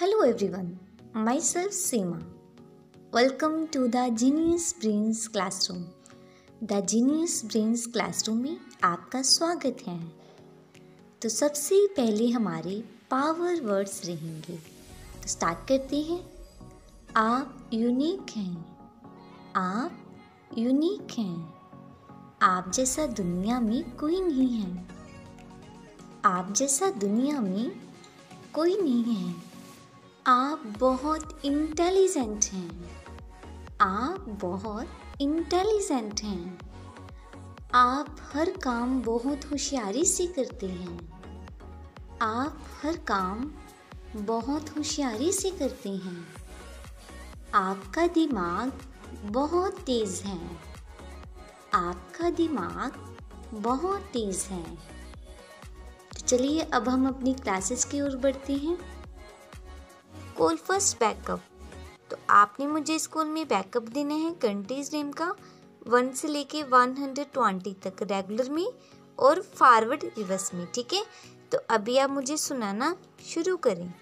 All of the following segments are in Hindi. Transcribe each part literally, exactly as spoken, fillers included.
Hello everyone, myself Seema. Welcome to the Genius Brains Classroom. The Genius Brains Classroom में आपका स्वागत है। तो सबसे पहले हमारे पावर वर्ड्स रहेंगे। तो स्टार्ट करते हैं। आप यूनिक हैं। आप यूनिक हैं। आप जैसा दुनिया में कोई नहीं है। आप जैसा दुनिया में कोई नहीं है। आप बहुत इंटेलिजेंट हैं। आप बहुत इंटेलिजेंट हैं। आप हर काम बहुत होशियारी से करते हैं। आप हर काम बहुत होशियारी से करते हैं। आपका दिमाग बहुत तेज़ है। आपका दिमाग बहुत तेज़ है। तो चलिए अब हम अपनी क्लासेस की ओर बढ़ते हैं। School first backup. तो आपने मुझे स्कूल में बैकअप देना है कंट्रीज नेम का वन से लेके वन हंड्रेड ट्वेंटी तक रेगुलर में और फॉरवर्ड रिवर्स में, ठीक है। तो अभी आप मुझे सुनाना शुरू करें।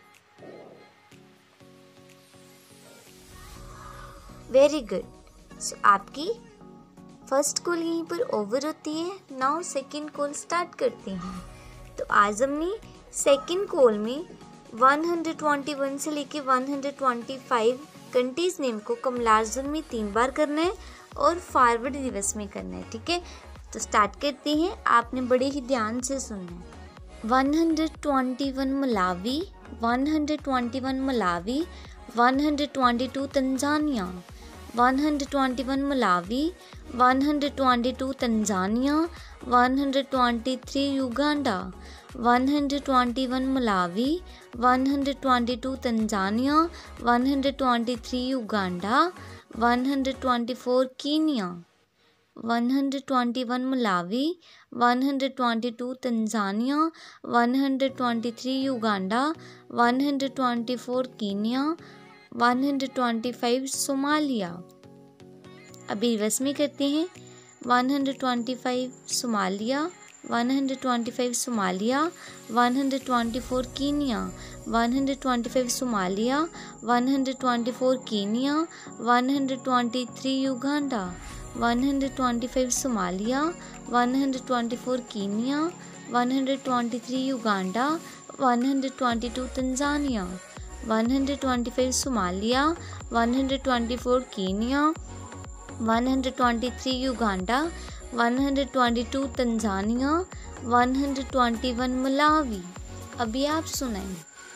Very good. सो आपकी फर्स्ट कॉल यहीं पर ओवर होती है। नाउ सेकंड कॉल स्टार्ट करते हैं। तो आज हमने सेकंड कॉल में वन हंड्रेड ट्वेंटी वन से लेके one hundred twenty five countries name को कमलार्जुन में तीन बार करना है और फॉरवर्ड रिवर्स में करना है, ठीक है। तो स्टार्ट करते हैं। आपने बड़े ही ध्यान से सुनना है। One hundred twenty one Malawi, one hundred twenty one Malawi, one hundred twenty two Tanzania, one hundred twenty one Malawi, one hundred twenty two Tanzania, one hundred twenty three Uganda, one hundred twenty one Malawi, one hundred twenty two Tanzania, one hundred twenty three Uganda, one hundred twenty four Kenya, one hundred twenty one Malawi, one hundred twenty two Tanzania, one hundred twenty three Uganda, one hundred twenty four Kenya, one hundred twenty five Somalia. अभी रिवर्स में करते हैं। One hundred twenty five Somalia, one hundred twenty five Somalia, one hundred twenty four Kenya, one hundred twenty five Somalia, one hundred twenty four Kenya, one hundred twenty three Uganda, one hundred twenty five Somalia, one hundred twenty four Kenya, one hundred twenty three Uganda, one hundred twenty two Tanzania, one hundred twenty five Somalia, one hundred twenty four Kenya, one hundred twenty three Uganda, one hundred twenty two Tanzania, one hundred twenty one Malawi. अभी आप सुनाएं।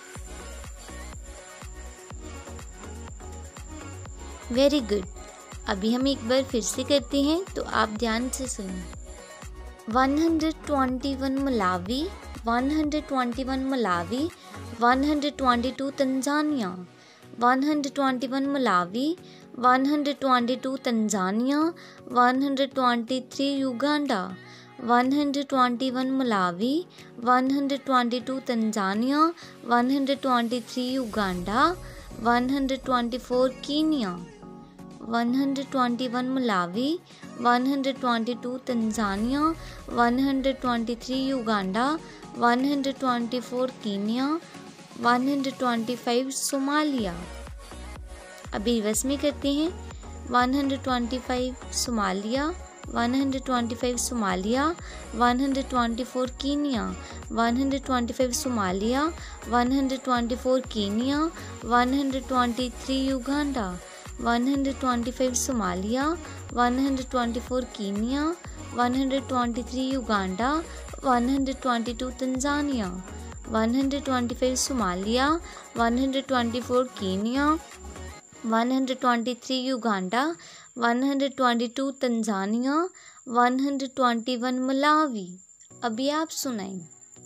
Very good. अभी हम एक बार फिर से करते हैं, तो आप ध्यान से सुनें। One hundred twenty one Malawi, one hundred twenty one Malawi, one hundred twenty two Tanzania, one hundred twenty one Malawi, one hundred twenty two Tanzania, one hundred twenty three Uganda, one hundred twenty one Malawi, one hundred twenty two Tanzania, one hundred twenty three Uganda, one hundred twenty four Kenya, one hundred twenty one Malawi, one hundred twenty two Tanzania, one hundred twenty three Uganda, one hundred twenty four Kenya, one hundred twenty five Somalia. अभी रिवर्स में करते हैं। One hundred twenty five Somalia, one hundred twenty five Somalia, one hundred twenty four Kenya, one hundred twenty five Somalia, one hundred twenty four Kenya, one hundred twenty three Uganda, one hundred twenty five Somalia, one hundred twenty four Kenya, one hundred twenty three Uganda, one hundred twenty two Tanzania, one hundred twenty five Somalia, one hundred twenty four Kenya, one hundred twenty three Uganda, one hundred twenty two Tanzania, one hundred twenty one Malawi. अभी आप सुनाएं।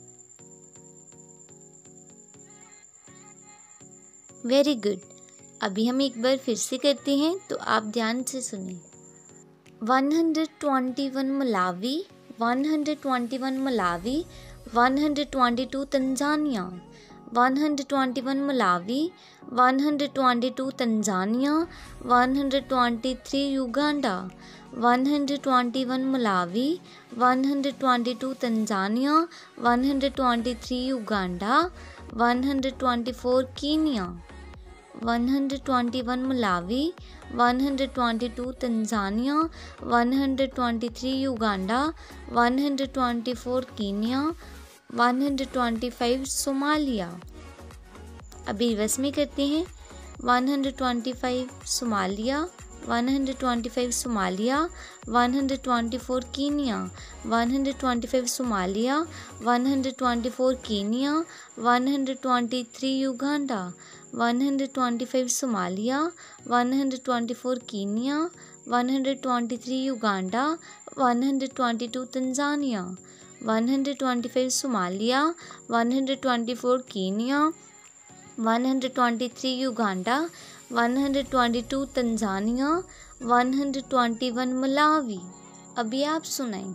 Very good. अभी हम एक बार फिर से करते हैं, तो आप ध्यान से सुनें। One hundred twenty one Malawi, one hundred twenty one Malawi, one hundred twenty two Tanzania, one hundred twenty one Malawi, one hundred twenty two Tanzania, one hundred twenty three Uganda, one hundred twenty one Malawi, one hundred twenty two Tanzania, one hundred twenty three Uganda, one hundred twenty four Kenya, one hundred twenty one Malawi, one hundred twenty two Tanzania, one hundred twenty three Uganda, one hundred twenty four Kenya, one hundred twenty five Somalia. अभी रिवर्स में करते हैं। One hundred twenty five Somalia, one hundred twenty five Somalia, one hundred twenty four Kenya, one hundred twenty five Somalia, one hundred twenty four Kenya, one hundred twenty three Uganda, one hundred twenty five Somalia, one hundred twenty four Kenya, one hundred twenty three Uganda, one hundred twenty two Tanzania, one hundred twenty five Somalia, one hundred twenty four Kenya, one hundred twenty three Uganda, one hundred twenty two Tanzania, one hundred twenty one Malawi. अभी आप सुनाएं।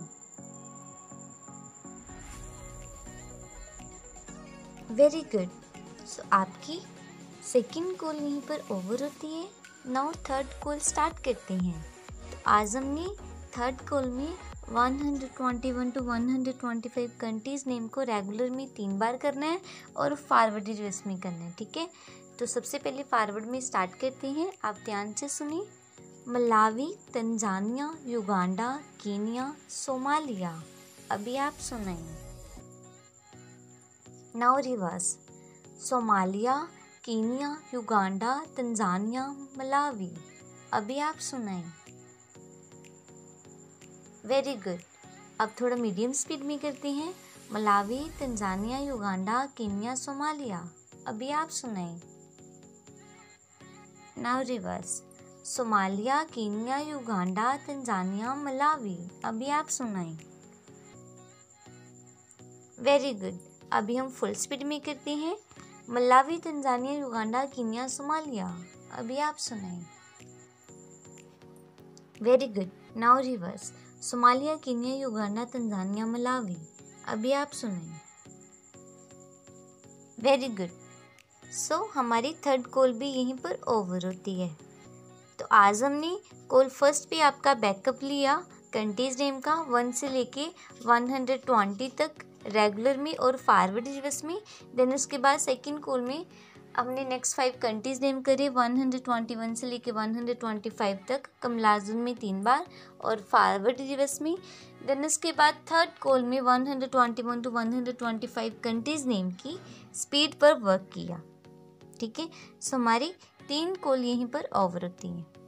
Very good. सो आपकी सेकंड कॉल यहीं पर ओवर होती है। नाउ थर्ड कॉल स्टार्ट करते हैं। तो आज हमने थर्ड कॉल में one hundred twenty one to one hundred twenty five countries name को रेगुलर में तीन बार करना है और फॉरवर्ड रिवर्स में करना है, ठीक है। तो सबसे पहले फॉरवर्ड में स्टार्ट करते हैं। आप ध्यान से सुनिए। Malawi, Tanzania, Uganda, Kenya, Somalia. अभी आप सुनाएं। Now reverse. Somalia, Kenya, Uganda, Tanzania, Malawi. अभी आप सुनाएं। Very good. अब थोड़ा मीडियम स्पीड में करते हैं। Malawi, Tanzania, Uganda, Kenya, Somalia. अभी आप सुनाएं। Now reverse. Somalia, Kenya, Uganda, Tanzania, Malawi. अभी आप सुनाएं। Very good. अभी हम फुल स्पीड में करते हैं। Malawi, Tanzania, Uganda, Kenya, Somalia. अभी आप सुनाएं। Very good. Now reverse. Somalia, Kenya, Uganda, Tanzania, Malawi. अभी आप सुनाएं। Very good. सो so, हमारी थर्ड कॉल भी यहीं पर ओवर होती है। तो आज हमने कॉल फर्स्ट पे आपका बैकअप लिया कंट्रीज नेम का वन से लेके वन हंड्रेड ट्वेंटी तक रेगुलर में और फॉरवर्ड रिवर्स में। देन उसके बाद सेकंड कॉल में हमने नेक्स्ट फाइव कंट्रीज नेम करे वन हंड्रेड ट्वेंटी वन से लेके वन हंड्रेड ट्वेंटी फाइव तक कमलाजुन में तीन बार और फॉरवर्ड रिवर्स में। देन उसके बाद थर्ड कॉल में one hundred twenty one to one hundred twenty five countries name की स्पीड पर वर्क किया, ठीक है। सो हमारी तीन कॉल यहीं पर ओवर होती हैं।